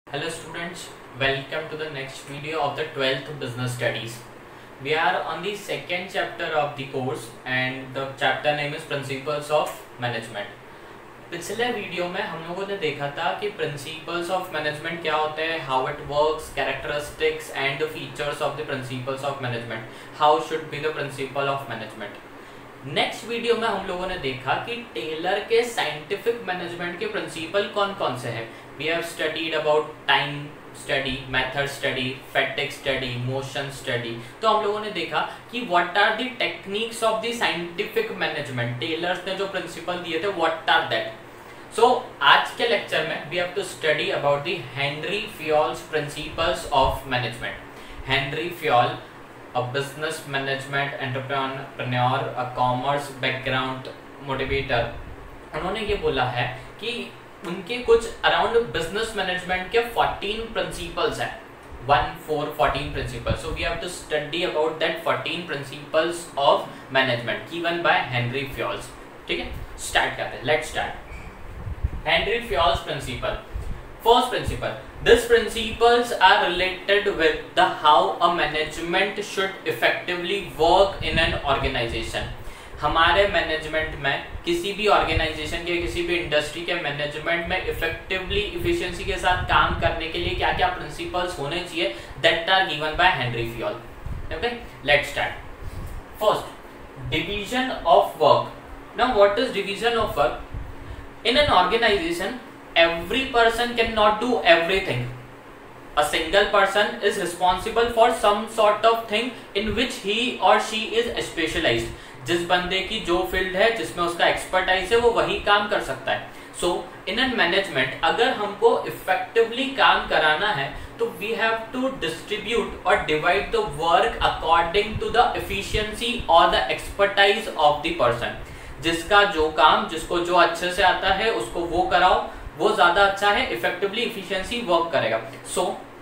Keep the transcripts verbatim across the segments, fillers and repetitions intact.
Hello students, welcome to the next video of the twelfth business studies. We are on the second chapter of the course and the chapter name is Principles of Management. पिछले video में हम लोगों ने देखा था कि Principles of Management क्या होते हैं, how it works, characteristics and the features of the Principles of Management, how should be the Principle of Management. Next video में हम लोगों ने देखा कि टेलर के साइंटिफिक मैनेजमेंट के प्रिंसिपल कौन कौन से हैं. We have studied about time study, method study, fatigue study, motion study. तो हम लोगों ने देखा कि what are the techniques of the scientific management. Taylor's ने जो प्रिंसिपल दिए थे व्हाट आर दैट. सो आज के लेक्चर में we have to study about the Henry Fayol's principles of management. Henry Fayol, a business management entrepreneur, a commerce background motivator. उन्होंने ये बोला है कि उनके कुछ अराउंड बिजनेस मैनेजमेंट के फोर्टीन प्रिंसिपल्स हैं. One four fourteen principles. So we have to study about that fourteen principles of management given by Henry Fayol's. ठीक है, स्टार्ट करते हैं. Let's start. Henry Fayol's principle. First principle. These principles are related with the how a management should effectively work in an organization. हमारे management में किसी भी organisation के किसी भी इंडस्ट्री के मैनेजमेंट में इफेक्टिवली इफिशिएंसी के साथ काम करने के लिए क्या क्या प्रिंसिपल्स होने चाहिए, that are given by Henry Fayol. Okay, let's start. First, division of work. Now what is division of work? In an organization every person cannot do everything. A single person is responsible for some sort of thing in which he or she is specialized. जिस बंदे की जो field है जिसमें उसका expertise है वो वही काम कर सकता है. सो इन एन मैनेजमेंट अगर हमको इफेक्टिवली काम कराना है तो वी हैव टू डिस्ट्रीब्यूट और divide the work according to the efficiency और the expertise of the person. जिसका जो काम, जिसको जो अच्छे से आता है उसको वो कराओ, वो ज्यादा अच्छा है, इफेक्टिवली इफिशिएंसी वर्क करेगा. So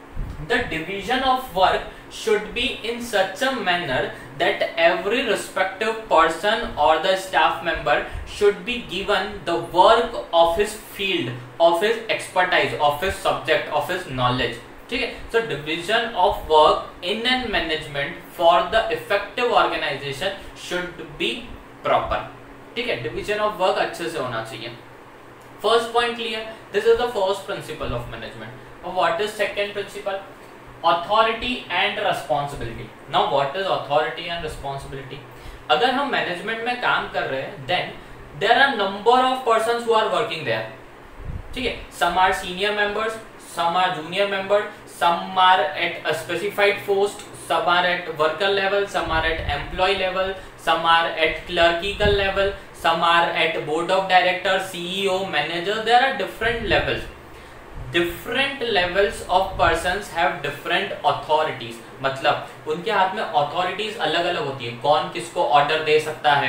the division of work should be in such a manner that every respective person और the staff member should be given the work of his field, of his expertise, of his subject, of his knowledge. ठीक है. So division of work in an management for the effective organization should be proper. ठीक है, division of work अच्छे से होना चाहिए. First point clear. This is the first principle of management. Now what is second principle? Authority and responsibility. Now what is authority and responsibility? अगर हम management में काम कर रहे हैं then there are number of persons who are working there. ठीक है, some are senior members, some are junior members, some are at a specified post, some are at worker level, some are at employee level, some are at clerical level, some are at board of directors, C E O, manager. There are different levels. Different levels of persons have different authorities. मतलब उनके हाथ में authorities अलग अलग होती है. कौन किसको ऑर्डर दे सकता है,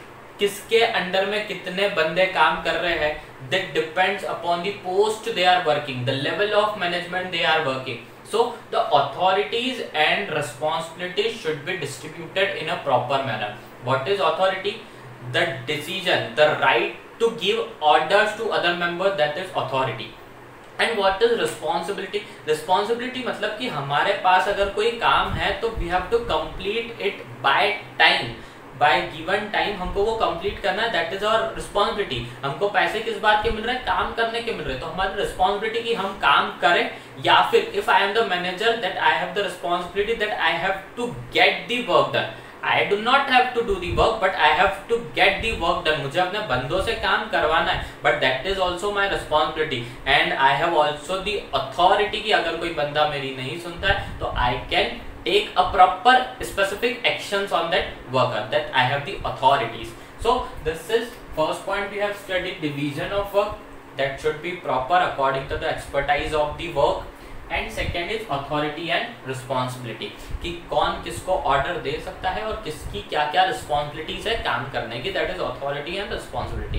किसके अंडर में कितने बंदे काम कर रहे हैं, that depends upon the post they are working, the level of management they are working. So the authorities and responsibilities should be distributed in a proper manner. What is authority? The decision, the right to give orders to other members, that is authority. And what is responsibility? Responsibility मतलब कि हमारे पास अगर कोई काम है तो we have to complete it by time, by given time हमको वो complete करना है. That is our responsibility. हमको पैसे किस बात के मिल रहे हैं, काम करने के मिल रहे हैं. तो हमारी responsibility कि हम काम करें, या फिर if I am the manager that I have the responsibility that I have to get the work done. I do not have to do the work, but I have to get the work done. मुझे अपने बंदों से काम करवाना है, but that is also my responsibility. And I have also the authority कि अगर कोई बंदा मेरी नहीं सुनता है तो I can take a proper specific actions on that worker. That I have the authorities. So this is first point. We have studied division of work that should be proper according to the expertise of the work. And second is authority and responsibility कि कौन किसको order दे सकता है और किसकी क्या क्या responsibilities है काम करने की. That is authority and responsibility.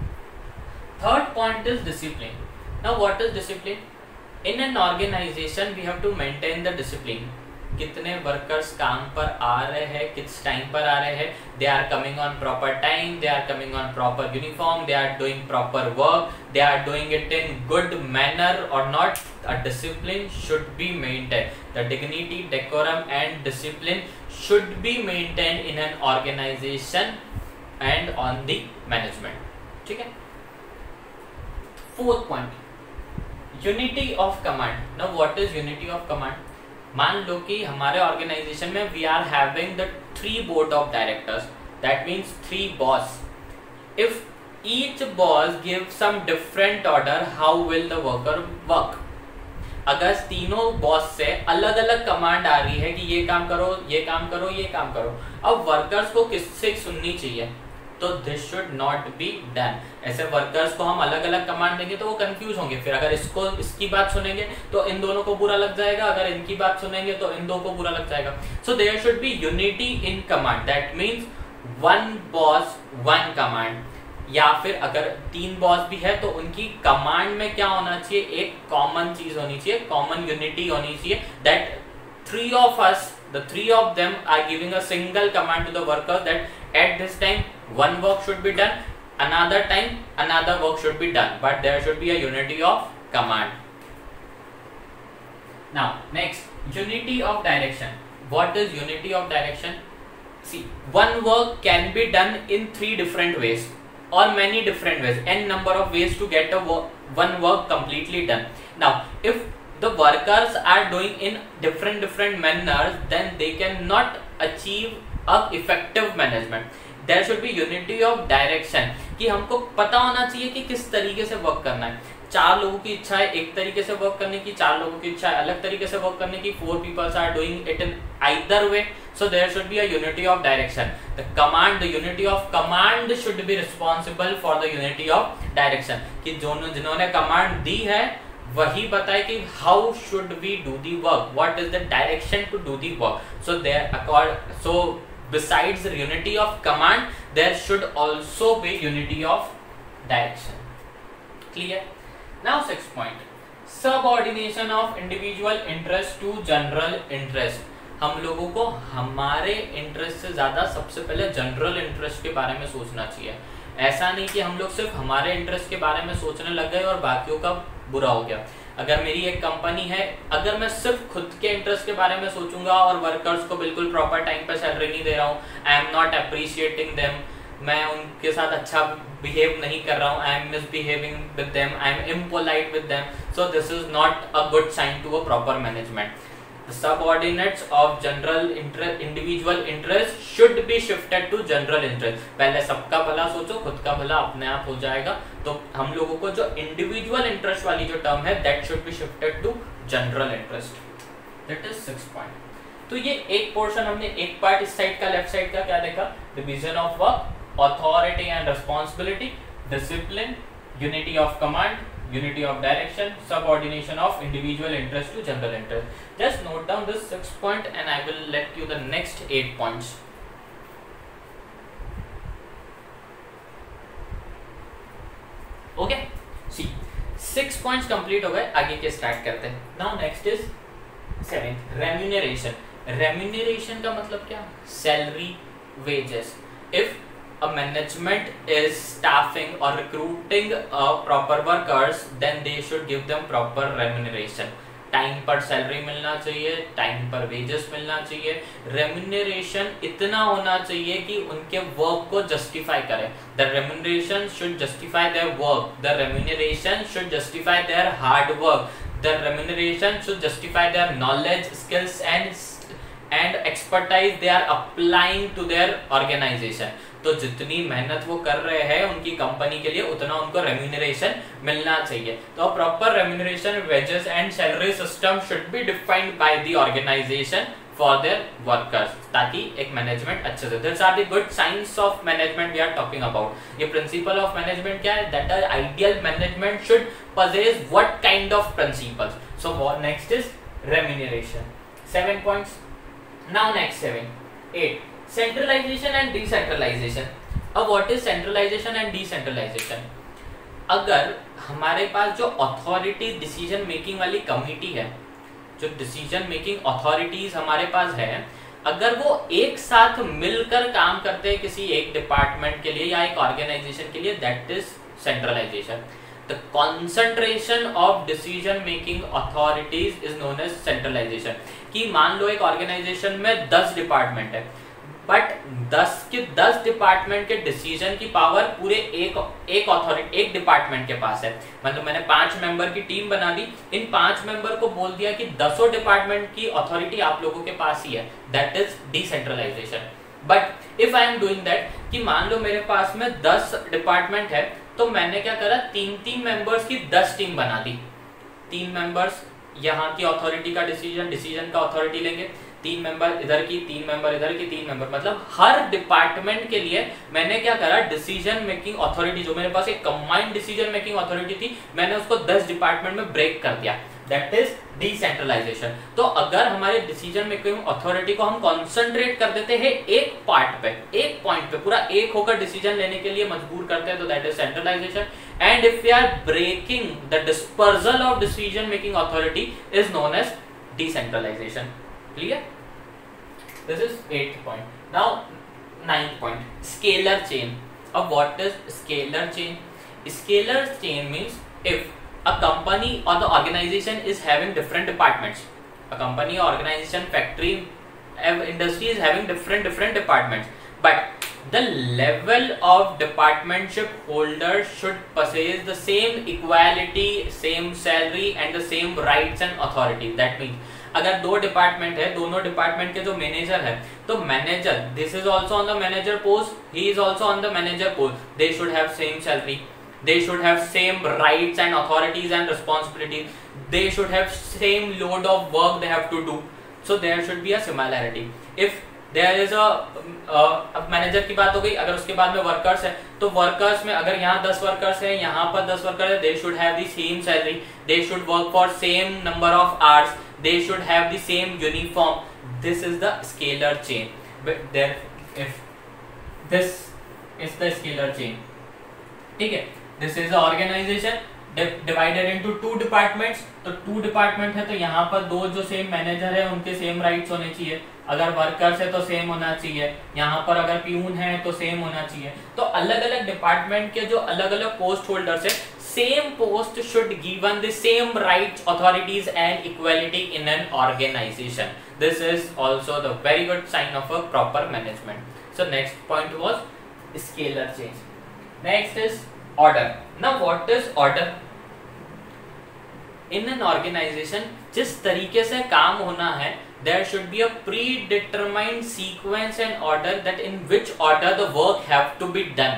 Third point is discipline. Now what is discipline? In an organization we have to maintain the discipline. कितने वर्कर्स काम पर आ रहे हैं, किस टाइम पर आ रहे हैं, they are coming on proper time, they are coming on proper uniform, they are doing proper work, they are doing it in good manner और not. A discipline should be maintained. The dignity, decorum and discipline should be maintained in an organization and on the management. ठीक है. Fourth point, unity of command. Now what is unity of command? मान लो कि हमारे organization में we are having the three board of directors. That means three boss. If each boss gives some different order, how will the worker work? अगर तीनों boss से अलग अलग कमांड आ रही है कि ये काम करो, ये काम करो, ये काम करो, अब वर्कर्स को किससे सुननी चाहिए? तो this should not be done. ऐसे वर्कर्स को हम अलग अलग कमांड देंगे तो वो कंफ्यूज होंगे. फिर अगर इसको इसकी बात सुनेंगे तो इन दोनों को बुरा लग जाएगा, अगर इनकी बात सुनेंगे तो इन दो को बुरा लग जाएगा. So there should be unity in command. That means one boss one command. या फिर अगर तीन बॉस भी है तो उनकी कमांड में क्या होना चाहिए? एक कॉमन चीज होनी चाहिए, कॉमन यूनिटी होनी चाहिए. That three of us, the three of them are giving a single command to the workers that at this time one work should be done, another time another work should be done, but there should be a unity of command. Now next, unity of direction. What is unity of direction? See, one work can be done in three different ways or many different ways, n number of ways to get a work, one work completely done. Now if the workers are doing in different different manners, then they cannot achieve a effective management. There should be unity of direction. कि हमको पता होना चाहिए कि किस तरीके से work करना है. चार लोगों की इच्छा है एक तरीके से वर्क करने की, चार लोगों की इच्छा है अलग तरीके से वर्क करने की. Four peoples are doing it in either way. So there should be a unity of direction. The command, the unity of command should be responsible for the unity of direction. कि जो जिन्होंने command दी है वही बताए कि how should we do the work, what is the direction to do the work. So there accord so besides the unity of command, there should also be unity of direction. Clear? Now sixth point, subordination of individual interest to general interest. हम लोगों को हमारे interest से ज्यादा सबसे पहले general interest के बारे में सोचना चाहिए. ऐसा नहीं कि हम लोग सिर्फ हमारे इंटरेस्ट के बारे में सोचने लग गए और बाकियों का बुरा हो गया. अगर मेरी एक कंपनी है, अगर मैं सिर्फ खुद के इंटरेस्ट के बारे में सोचूंगा और वर्कर्स को बिल्कुल प्रॉपर टाइम पे सैलरी नहीं दे रहा हूँ, I am not appreciating them, मैं उनके साथ अच्छा बिहेव नहीं कर रहा हूँ, I am misbehaving with them, I am impolite with them, so this is not a good sign to a proper management. The subordinates of general interest, individual interest should be shifted to general interest. पहले सबका भला सोचो, खुद का भला अपने आप हो जाएगा. तो हम लोगों को जो individual interest वाली जो टर्म है, that should be shifted to general interest. That is six point. तो ये एक पोर्शन हमने, एक पार्ट इस साइड का, लेफ्ट साइड का क्या देखा? Division of work, authority and responsibility, discipline, unity of command, unity of direction, subordination of individual interest to general interest. Just note down this six point and I will let you the next eight points. Okay, see, six points complete हो गए. आगे के start करते हैं. Now next is seventh, remuneration. Remuneration का मतलब क्या? Salary, wages. If a management is staffing or recruiting uh, proper workers, then they should give them proper remuneration. Time पर सैलरी मिलना चाहिए, टाइम पर वेजेस मिलना चाहिए. रेम्यूनरेशन इतना होना चाहिए कि उनके वर्क को जस्टिफाई करे. The remuneration should justify their work, the remuneration should justify their hard work, the remuneration should justify their knowledge, skills and and expertise they are applying to their organization. तो जितनी मेहनत वो कर रहे हैं उनकी कंपनी के लिए, उतना उनको रेम्यूनरेशन मिलना चाहिए. तो proper remuneration, wages and salary system should be defined by the organization for their workers, ताकि एक मैनेजमेंट अच्छे से. This are the good science of management we are talking about. ये प्रिंसिपल ऑफ मैनेजमेंट क्या है? That the ideal management should possess what kind of principles. So what next is remuneration. Seven points. Now next seven, eight. Centralization and decentralization. अब what is centralization and decentralization? अगर हमारे पास जो authority decision making वाली committee है जो decision making authorities हमारे पास है, अगर वो एक साथ मिलकर काम करते हैं किसी एक डिपार्टमेंट के लिए या एक ऑर्गेनाइजेशन के लिए, that is centralization. The concentration of decision making authorities is known as centralization. कि मान लो एक ऑर्गेनाइजेशन में दस डिपार्टमेंट है, बट दस के दस डिपार्टमेंट के डिसीजन की पावर पूरे एक एक अथॉरिटी एक डिपार्टमेंट के पास है. मतलब मैंने पांच मेंबर की टीम बना दी, इन पांच मेंबर को बोल दिया कि दसों डिपार्टमेंट की अथॉरिटी आप लोगों के पास ही है, that is decentralization. But if I am doing that, कि मान लो मेरे पास में दस डिपार्टमेंट है, तो मैंने क्या करा, तीन तीन मेंबर्स की दस टीम बना दी. तीन मेंबर्स यहाँ की अथॉरिटी का डिसीजन डिसीजन का अथॉरिटी लेंगे, तीन मेंबर इधर की, तीन मेंबर इधर की, तीन मेंबर, मतलब हर डिपार्टमेंट के लिए मैंने क्या करा, डिसीजन मेकिंग अथॉरिटी, जो मेरे पास एक कंबाइंड डिसीजन मेकिंग अथॉरिटी थी, मैंने उसको दस डिपार्टमेंट में ब्रेक कर दिया. That is decentralization. तो अगर हमारे डिसीजन मेकिंग अथॉरिटी को हम कॉन्सेंट्रेट कर देते हैं एक पार्ट पे, एक पॉइंट पे, पूरा एक होकर डिसीजन लेने के लिए मजबूर करते हैं, तो that is centralization. And if we are breaking the dispersal of decision making authority is known as decentralization. Clear? This is eighth point. Now ninth point, scalar chain. Now what is scalar chain? Scalar chain means if a company or the organization is having different departments. A company, organization, factory, industry is having different different departments. But the level of departmentship holders should possess the same equality, same salary and the same rights and authority. That means अगर दो department है, दोनों department के जो manager है, तो manager, this is also on the manager post, he is also on the manager post, they should have same salary, they should have same rights and authorities and responsibilities, they should have same load of work they have to do, so there should be a similarity. If there is a अब manager की बात हो गई, अगर उसके बाद में workers है, तो वर्कर्स में अगर यहाँ दस वर्कर्स है, यहाँ पर दस वर्कर है, they should have the same salary, they should work for same number of hours, they should have the same uniform. This is the scalar chain. But there, if this is the scalar chain, ठीक है, this is the organization divided into two departments. तो two department है, तो यहाँ पर दो जो same manager है उनके same rights होने चाहिए, अगर वर्कर्स है तो सेम होना चाहिए, यहाँ पर अगर प्यून है तो सेम होना चाहिए. तो अलग अलग डिपार्टमेंट के जो अलग अलग पोस्ट होल्डर्स है, same post should given the same rights, authorities and equality in an organization. This is also the very good sign of a proper management. So next point was scalar change. Next is order. Now what is order? In an organization जिस तरीके से काम होना है, there should be a predetermined sequence and order that in which order the work have to be done.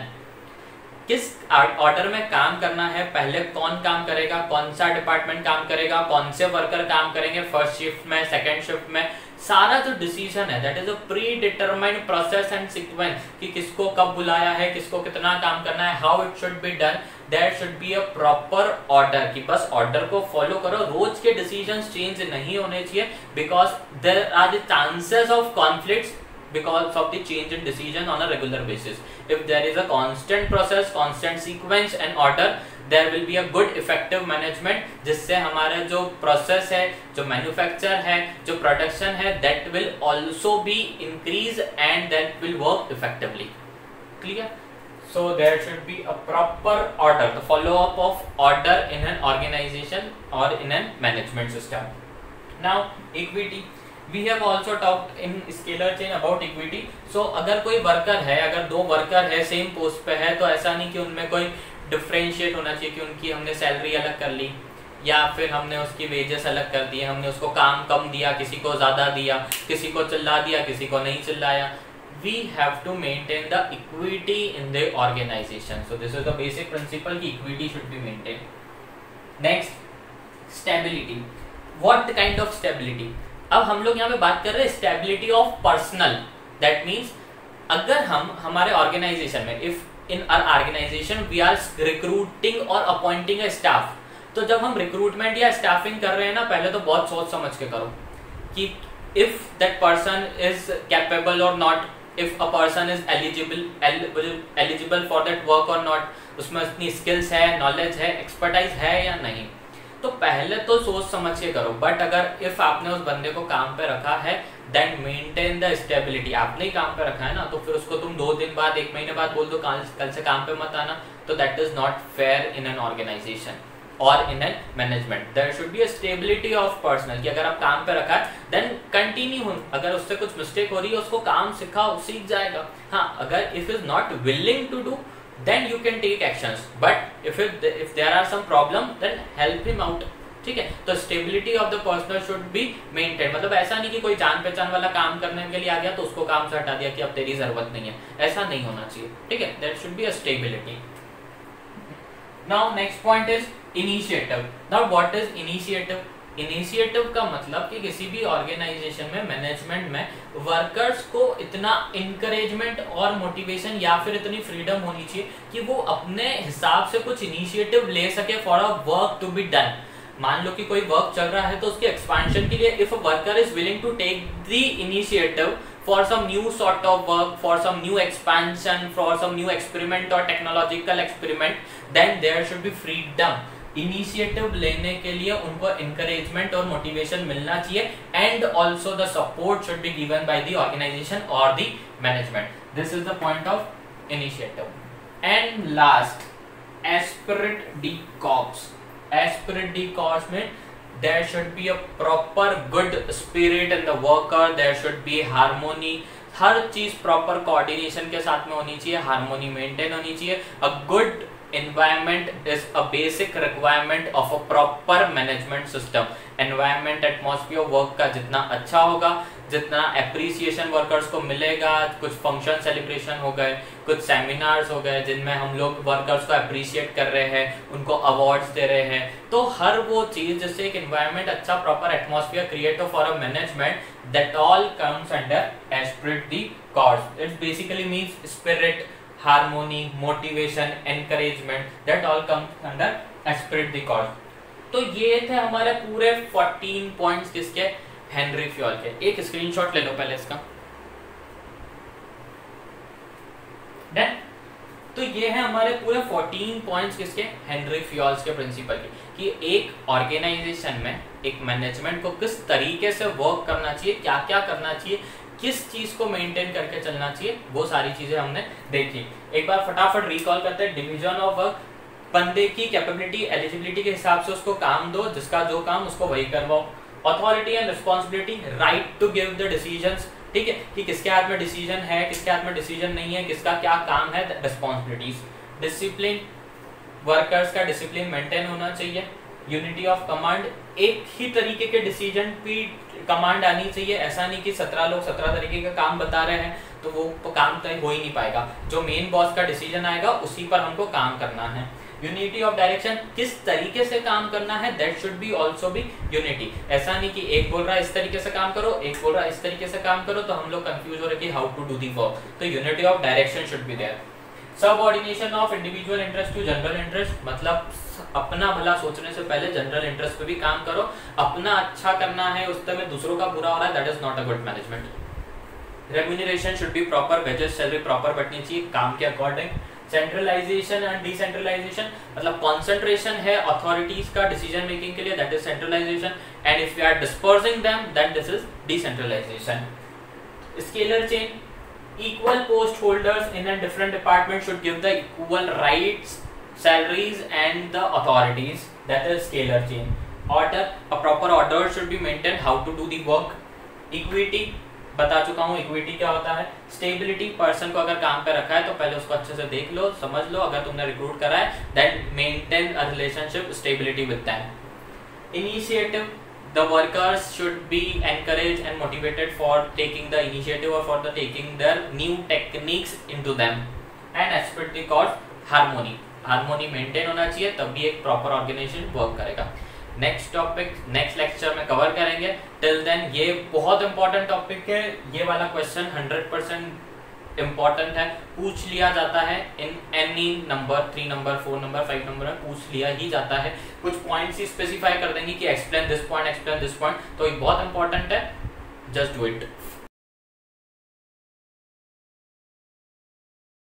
किस order में काम करना है, पहले कौन काम करेगा, कौन सा डिपार्टमेंट काम करेगा, कौन से वर्कर काम करेंगे फर्स्ट शिफ्ट में, सेकंड शिफ्ट में, सारा जो डिसीजन है that is a predetermined process and sequence, कि किसको कब बुलाया है, किसको कितना काम करना है, how it should be done. There should be a proper order, कि बस ऑर्डर को फॉलो करो, रोज के डिसीजंस चेंज नहीं होने चाहिए, because there are the chances of conflicts because of the change in decision on a regular basis. If there is a constant process, constant sequence and order, there will be a good effective management, जिससे हमारा जो process है, जो manufacture है, जो production है, that will also be increase and that will work effectively. Clear? So there should be a proper order, the follow up of order in an organization or in a management system. Now equity. We have also talked in scalar chain about equity. So अगर कोई worker है, अगर दो worker है same post पे है, तो ऐसा नहीं कि उनमें कोई डिफरेंशिएट होना चाहिए कि उनकी हमने सैलरी अलग कर ली या फिर हमने उसकी वेजेस अलग कर दिए, हमने उसको काम कम दिया, किसी को ज़्यादा दिया, किसी को चिल्ला दिया, किसी को नहीं चिल्लाया. We have to maintain the equity in the organization. So this is the basic principle कि equity should be maintained. Next, stability. What kind of stability? अब हम लोग यहाँ पे बात कर रहे हैं stability of personnel. That means अगर हम हमारे ऑर्गेनाइजेशन में, if in our organization we are recruiting और अपॉइंटिंग अ स्टाफ, तो जब हम रिक्रूटमेंट या स्टाफिंग कर रहे हैं ना, पहले तो बहुत सोच समझ के करो कि if that person is capable और not, if a person is eligible eligible for that work और नॉट, उसमें इतनी स्किल्स है, नॉलेज है, एक्सपर्टाइज है या नहीं. तो तो पहले तो सोच समझ के करो, बट अगर इफ आपने उस बंदे को काम पे रखा है देन मेंटेन द स्टेबिलिटी। आपने ही काम पे रखा है ना, तो फिर उसको तुम दो दिन बाद एक महीने बाद बोल दो कल कल से काम पे मत आना, तो that is not fair in an organization और in an management. There should be a stability of personnel कि अगर आप काम पे रखा है देन कंटिन्यू, अगर उससे कुछ मिस्टेक हो रही है उसको काम सिखाओ, सीख जाएगा। हाँ, अगर if is not willing to do then you can take actions, but if it, if there are some problem then help him out, ठीक है। तो stability of the personal should be maintained, मतलब ऐसा नहीं कि कोई जान पहचान वाला काम करने के लिए आ गया तो उसको काम से हटा दिया कि अब तेरी जरूरत नहीं है, ऐसा नहीं होना चाहिए, ठीक है। that should be a stability. Now next point is initiative. Now what is initiative? Initiative का मतलब कि किसी भी ऑर्गेनाइजेशन में, मैनेजमेंट में वर्कर्स को इतना इंकरेजमेंट और मोटिवेशन या फिर इतनी फ्रीडम होनी चाहिए कि वो अपने हिसाब से कुछ इनिशिएटिव ले सके for a work to be done. मान लो कि कोई वर्क चल रहा है तो उसके एक्सपेंशन के लिए if a worker is willing to take the initiative for some new sort of work, for some new expansion, for some new experiment or technological experiment, then there should be freedom. Initiative लेने के लिए उनको encouragement और motivation मिलना चाहिए, and also the support should be given by the organization or the management. This is the point of initiative. And last, esprit de corps. Esprit de corps में there should be a proper good spirit in the worker, there should be harmony, हर चीज proper coordination के साथ में होनी चाहिए, harmony maintain होनी चाहिए। A good environment is a basic requirement of a proper management system. Environment, atmosphere work का जितना अच्छा होगा, जितना appreciation workers को मिलेगा, कुछ function celebration हो गए, कुछ seminars हो गए जिनमें हम लोग workers को appreciate कर रहे हैं, उनको awards दे रहे हैं, तो हर वो चीज जिससे एक environment अच्छा proper atmosphere create हो for a management, that all comes under esprit de corps. It basically means spirit, harmony, motivation, encouragement, that all comes under esprit de corps. तो ये थे हमारे पूरे फोर्टीन पॉइंट्स किसके, हेनरी फ्योल के। एक screenshot ले लो पहले इसका। डन। तो ये है हमारे पूरे फोर्टीन पॉइंट्स किसके, हेनरी फ्योल्स के प्रिंसिपल के, कि एक ऑर्गेनाइजेशन में एक मैनेजमेंट को किस तरीके से वर्क करना चाहिए, क्या क्या करना चाहिए, किस चीज को मेंटेन करके चलना चाहिए, वो सारी चीजें हमने देखी। एक बार फटाफट रिकॉल करते हैं। डिवीजन ऑफ वर्क, बंदे की कैपेबिलिटी, एलिजिबिलिटी के हिसाब से उसको काम दो, जिसका जो काम उसको वही करवाओ। Authority and responsibility, right to give the decisions, ठीक है, कि किसके हाथ में डिसीजन है, किसके हाथ में डिसीजन नहीं है, किसका क्या काम है, रिस्पॉन्सिबिलिटीज। डिसिप्लिन, वर्कर्स का डिसिप्लिन मेंटेन होना चाहिए। यूनिटी ऑफ कमांड, एक ही तरीके के डिसीजन की कमांड आनी चाहिए, ऐसा नहीं कि सत्रह लोग सत्रह तरीके का काम बता रहे हैं तो वो काम तो हो ही नहीं पाएगा। जो मेन बॉस का डिसीजन आएगा उसी पर हमको काम करना है। यूनिटी ऑफ डायरेक्शन, किस तरीके से काम करना है, that should be also be unity. ऐसा नहीं कि एक बोल रहा है इस तरीके से काम करो, एक बोल रहा है इस तरीके से काम करो, तो हम लोग कंफ्यूज हो रहे कि how to do the work. तो unity of direction should be there. Subordination of individual interest to general interest, मतलब अपना भला सोचने से पहले जनरल इंटरेस्ट पे भी काम करो। अपना अच्छा करना है उस समय दूसरों का बुरा हो रहा है, that is not a good management. Remuneration should be proper, wages salary proper बढ़नी चाहिए काम के अकॉर्डिंग। सेंट्रलाइजेशन एंड डिसेंट्रलाइजेशन, मतलब कॉन्सेंट्रेशन है अथॉरिटीज का डिसीजन मेकिंग के लिए, that is centralization, and if we are dispersing them that this is decentralization. Scalar chain, equal post holders in a different department should give the equal rights, salaries and the authorities, that is scalar chain. Order, a proper order should be maintained, how to do the work. Equity, बता चुका हूँ equity क्या होता है। Stability, person को अगर काम पे रखा है तो पहले उसको अच्छे से देख लो, समझ लो, अगर तुमने रिक्रूट करा है then maintain a relationship, stability with them. Initiative, the workers should be encouraged and motivated for taking the initiative or for the taking their new techniques into them. And esprit de corps, harmony, harmony maintain होना चाहिए, तभी एक proper organization work करेगा। Next topic next lecture में cover करेंगे। Till then ये बहुत important topic है, ये वाला क्वेश्चन हंड्रेड परसेंट इम्पॉर्टेंट है, पूछ लिया जाता है in any number, three number, four number, five number में पूछ लिया ही जाता है। कुछ पॉइंट्स ही स्पेसिफाई कर देंगे कि explain this point, explain this point, तो ये बहुत इंपॉर्टेंट है, जस्ट डू इट।